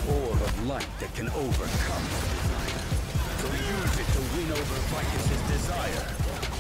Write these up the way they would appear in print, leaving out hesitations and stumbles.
orb of light that can overcome the desire. So use it to win over Vicus's desire.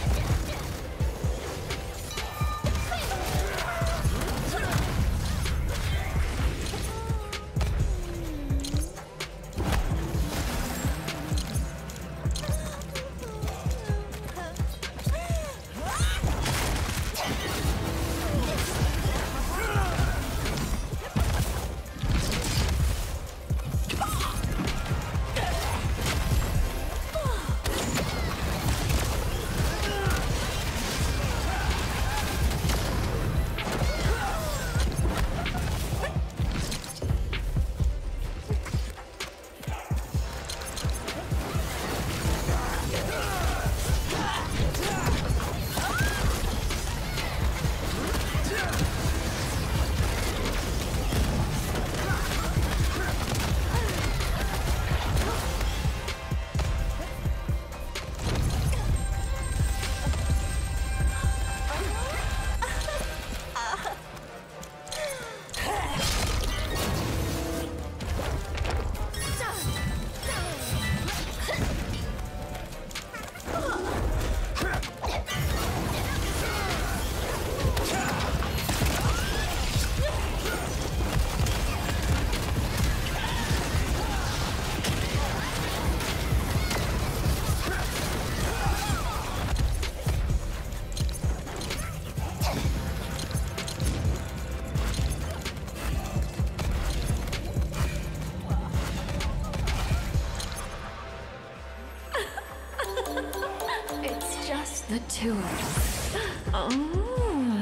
The two of us. Oh.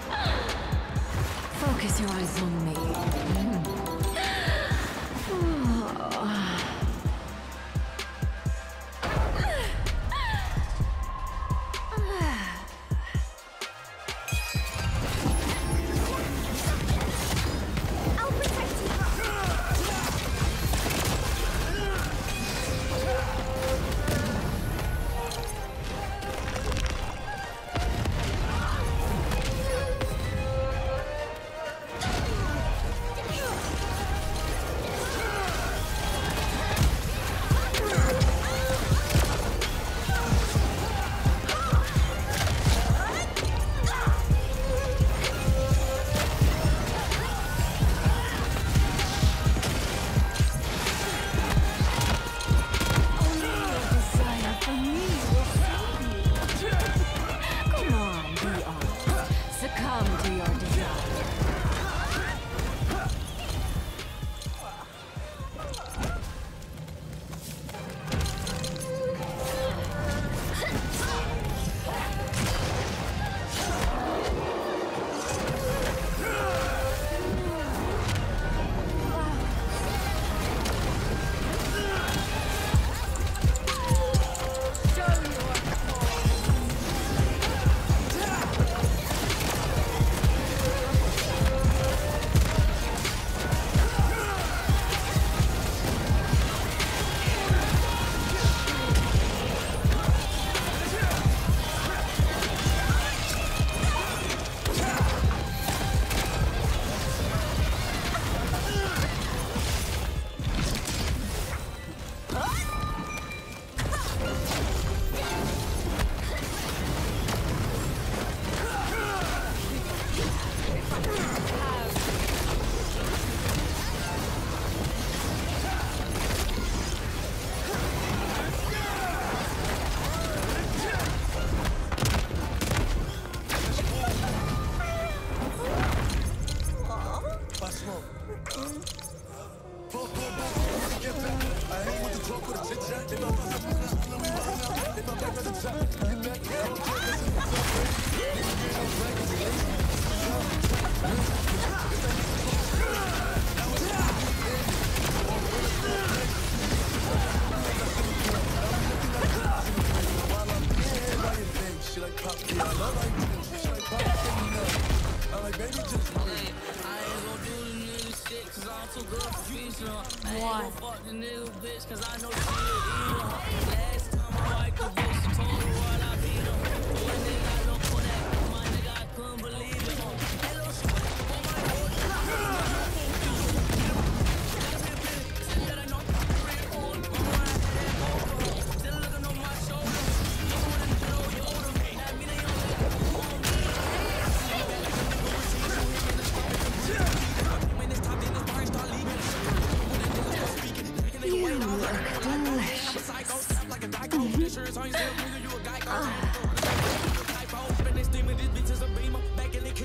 Focus your eyes on me.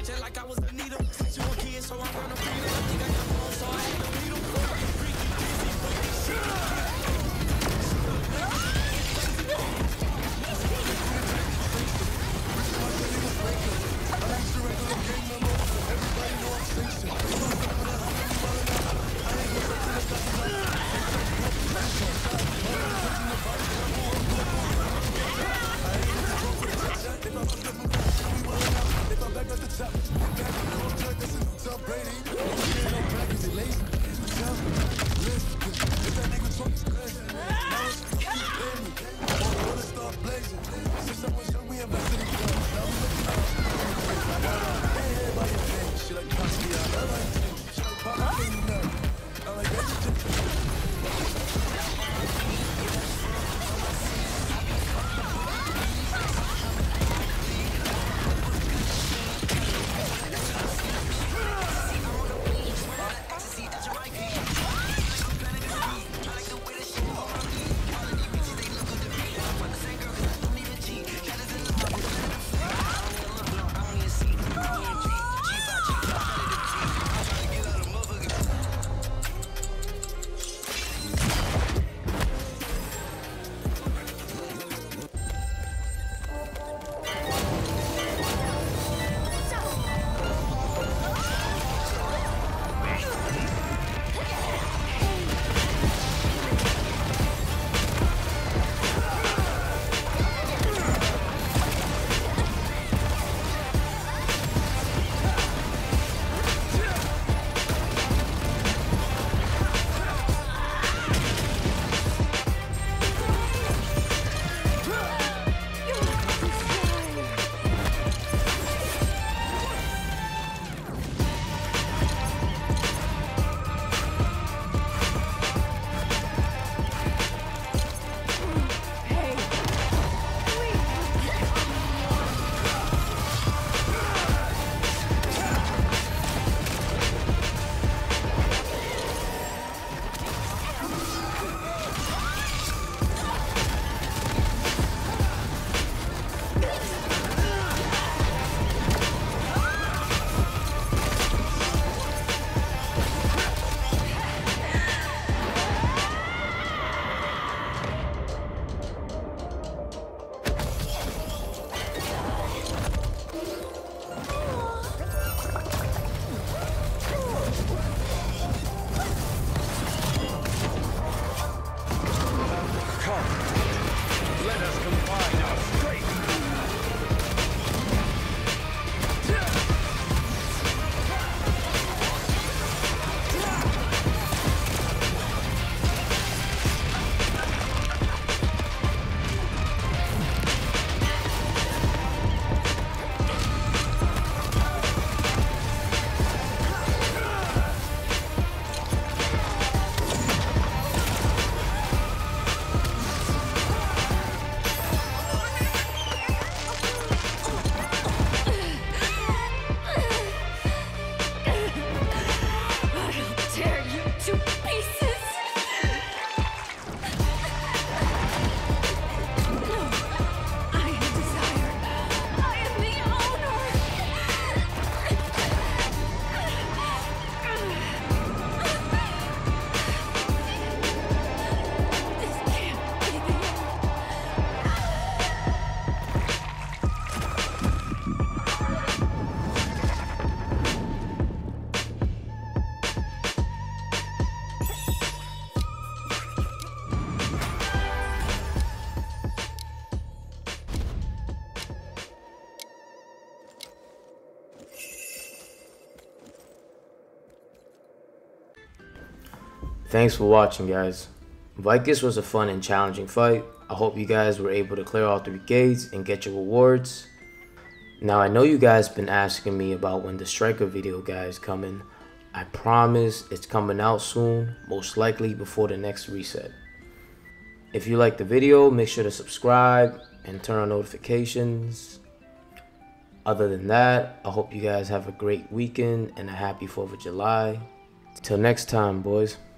bitch like I was a needle. Sexual kid, so I'm gonna feel it. I think I got more, so I had to beat 'em. Freaky, dizzy, but this shit. Thanks for watching, guys. Vicus was a fun and challenging fight. I hope you guys were able to clear all 3 gates and get your rewards. Now, I know you guys been asking me about when the Striker video guys coming. I promise it's coming out soon, most likely before the next reset. If you like the video, make sure to subscribe and turn on notifications. Other than that, I hope you guys have a great weekend and a happy 4th of July. Till next time, boys.